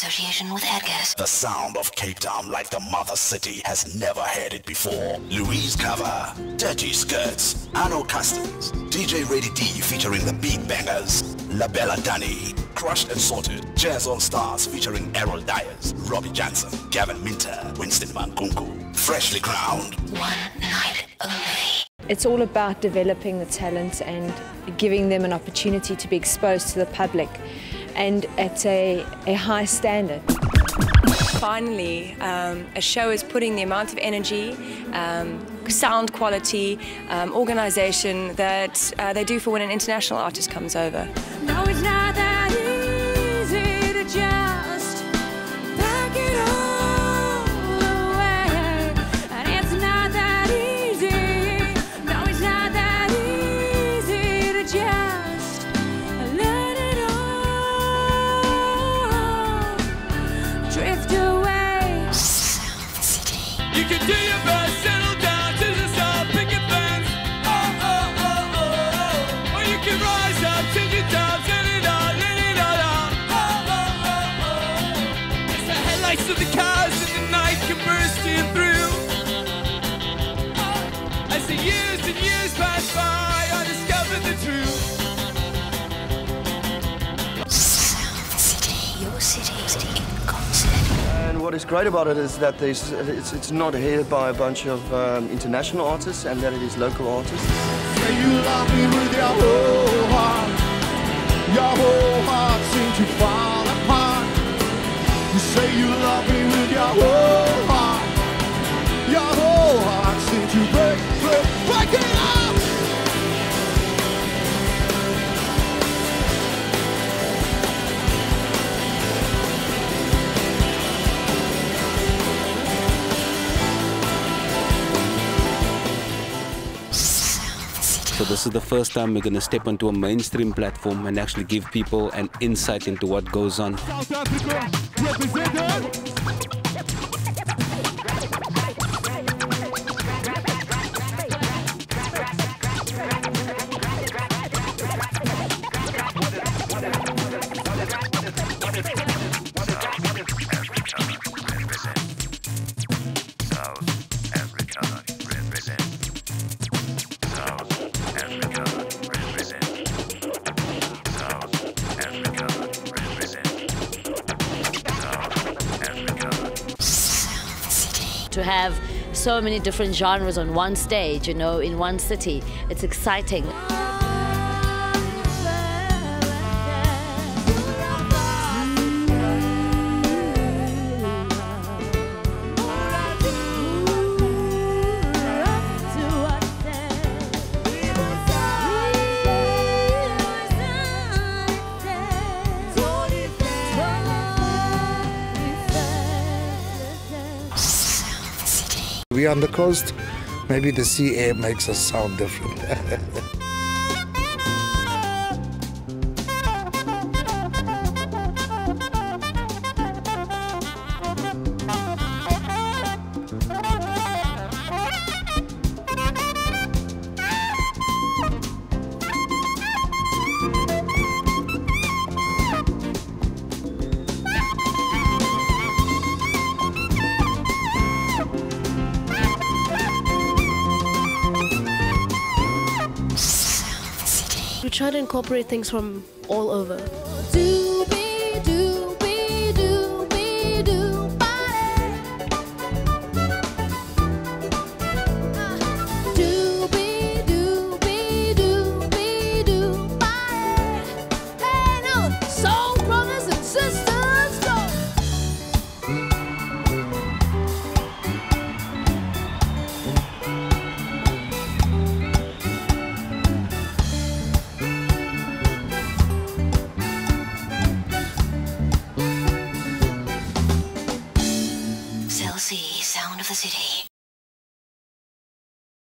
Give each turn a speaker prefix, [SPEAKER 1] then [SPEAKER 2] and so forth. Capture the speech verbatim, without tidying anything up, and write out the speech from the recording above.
[SPEAKER 1] association with Edgar's.
[SPEAKER 2] The sound of Cape Town like the mother city has never heard it before. Louise Cover, Dirty Skirts, Arno Customs, D J Ready D featuring the Beat Bangers, La Bella Dunny, Crushed and Sorted, Jazz All Stars featuring Errol Dyers, Robbie Johnson, Gavin Minter, Winston Mankunku, Freshly Crowned.
[SPEAKER 1] One night only.
[SPEAKER 3] It's all about developing the talent and giving them an opportunity to be exposed to the public, and at a, a high standard.
[SPEAKER 4] Finally, um, a show is putting the amount of energy, um, sound quality, um, organisation that uh, they do for when an international artist comes over.
[SPEAKER 5] No, it's not that easy to just pack it all away. And it's not that easy. No, it's not that easy to just let it all drift away.
[SPEAKER 1] Sound City.
[SPEAKER 6] You can do your best, settle down to the sound, pick your fence. Oh, oh, oh, oh, oh. Or you can rise up, take it down, set it on, let it all out. Oh, oh, oh, oh. It's the headlights of the cars in the night can burst you through. Oh. As the years and years pass by, I discovered the truth.
[SPEAKER 1] Sound City. Your city in concert.
[SPEAKER 7] And what is great about it is that there's, it's, it's not heard by a bunch of um, international artists, and that it is local artists.
[SPEAKER 8] Say you love me with your whole heart. Your whole heart seems to fall apart. You say you love me with your whole heart. Your whole heart seems to break, break, break it up.
[SPEAKER 9] So this is the first time we're going to step onto a mainstream platform and actually give people an insight into what goes on.
[SPEAKER 8] South Africa represented.
[SPEAKER 10] To have so many different genres on one stage, you know, in one city, it's exciting.
[SPEAKER 11] We are on the coast, maybe the sea air makes us sound different.
[SPEAKER 12] We try to incorporate things from all over.
[SPEAKER 5] Do be, do